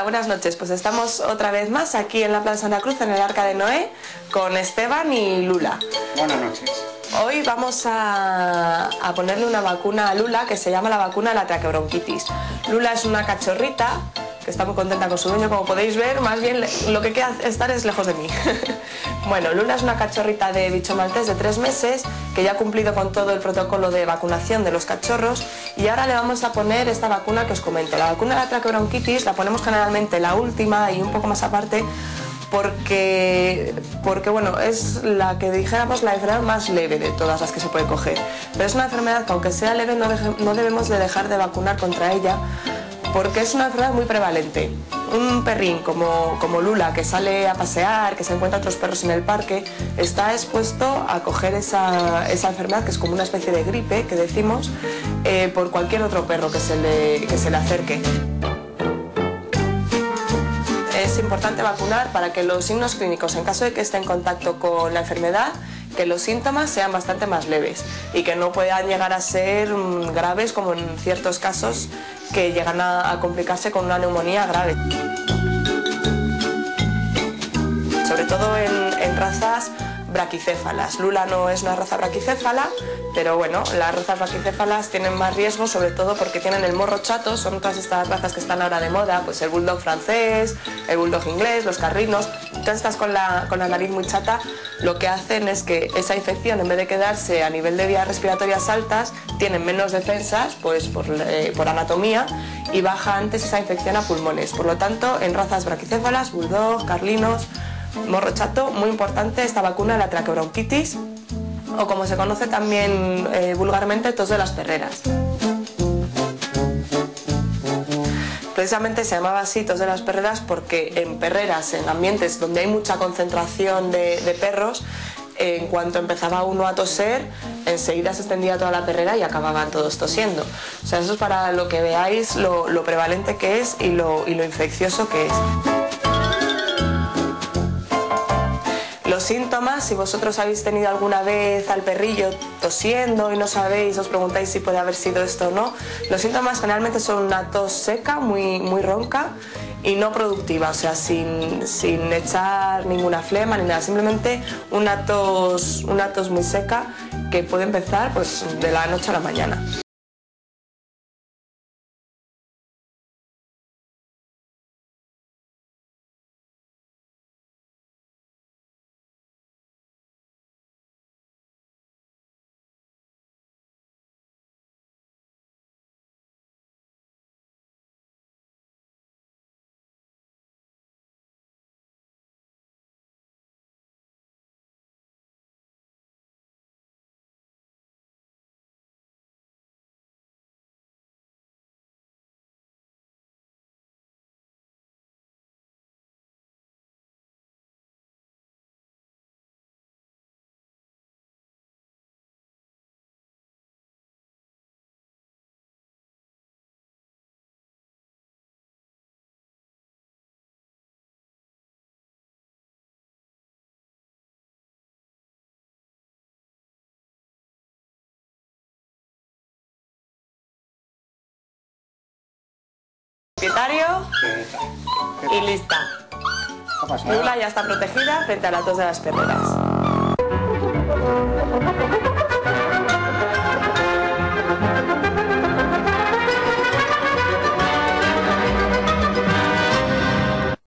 buenas noches. Pues estamos otra vez más aquí en la Plaza Santa Cruz, en el Arca de Noé, con Esteban y Lula. Buenas noches. Hoy vamos a ponerle una vacuna a Lula que se llama la vacuna de la traqueobronquitis. Lula es una cachorrita que está muy contenta con su dueño, como podéis ver, más bien lo que quiere estar es lejos de mí. Bueno, Lula es una cachorrita de bicho maltés de 3 meses que ya ha cumplido con todo el protocolo de vacunación de los cachorros y ahora le vamos a poner esta vacuna que os comento. La vacuna de la traqueobronquitis la ponemos generalmente la última y un poco más aparte porque bueno, es la que dijéramos la enfermedad más leve de todas las que se puede coger. Pero es una enfermedad que aunque sea leve no debemos de dejar de vacunar contra ella, porque es una enfermedad muy prevalente. Un perrín como Lula, que sale a pasear, que se encuentra otros perros en el parque, está expuesto a coger esa enfermedad, que es como una especie de gripe, que decimos, por cualquier otro perro que se le acerque. Es importante vacunar para que los signos clínicos, en caso de que esté en contacto con la enfermedad, que los síntomas sean bastante más leves y que no puedan llegar a ser graves, como en ciertos casos que llegan a complicarse con una neumonía grave. Sobre todo en razas braquicéfalas. Lula no es una raza braquicéfala, pero bueno, las razas braquicéfalas tienen más riesgo, sobre todo porque tienen el morro chato. Son todas estas razas que están ahora de moda, pues el bulldog francés, el bulldog inglés, los carrinos. Todas estas con la nariz muy chata, lo que hacen es que esa infección, en vez de quedarse a nivel de vías respiratorias altas, tienen menos defensas, pues por anatomía, y baja antes esa infección a pulmones. Por lo tanto, en razas braquicéfalas, bulldog, carlinos, morro chato, muy importante esta vacuna de la traqueobronquitis, o como se conoce también vulgarmente, tos de las perreras. Precisamente se llamaba así, tos de las perreras, porque en perreras, en ambientes donde hay mucha concentración de perros, en cuanto empezaba uno a toser, enseguida se extendía toda la perrera y acababan todos tosiendo. O sea, eso es para lo que veáis lo prevalente que es y lo infeccioso que es. Los síntomas, si vosotros habéis tenido alguna vez al perrillo tosiendo y no sabéis, os preguntáis si puede haber sido esto o no, los síntomas generalmente son una tos seca, muy ronca y no productiva, o sea, sin echar ninguna flema ni nada, simplemente una tos muy seca que puede empezar pues de la noche a la mañana. Propietario y lista. Lula ya está protegida frente a la tos de las perreras.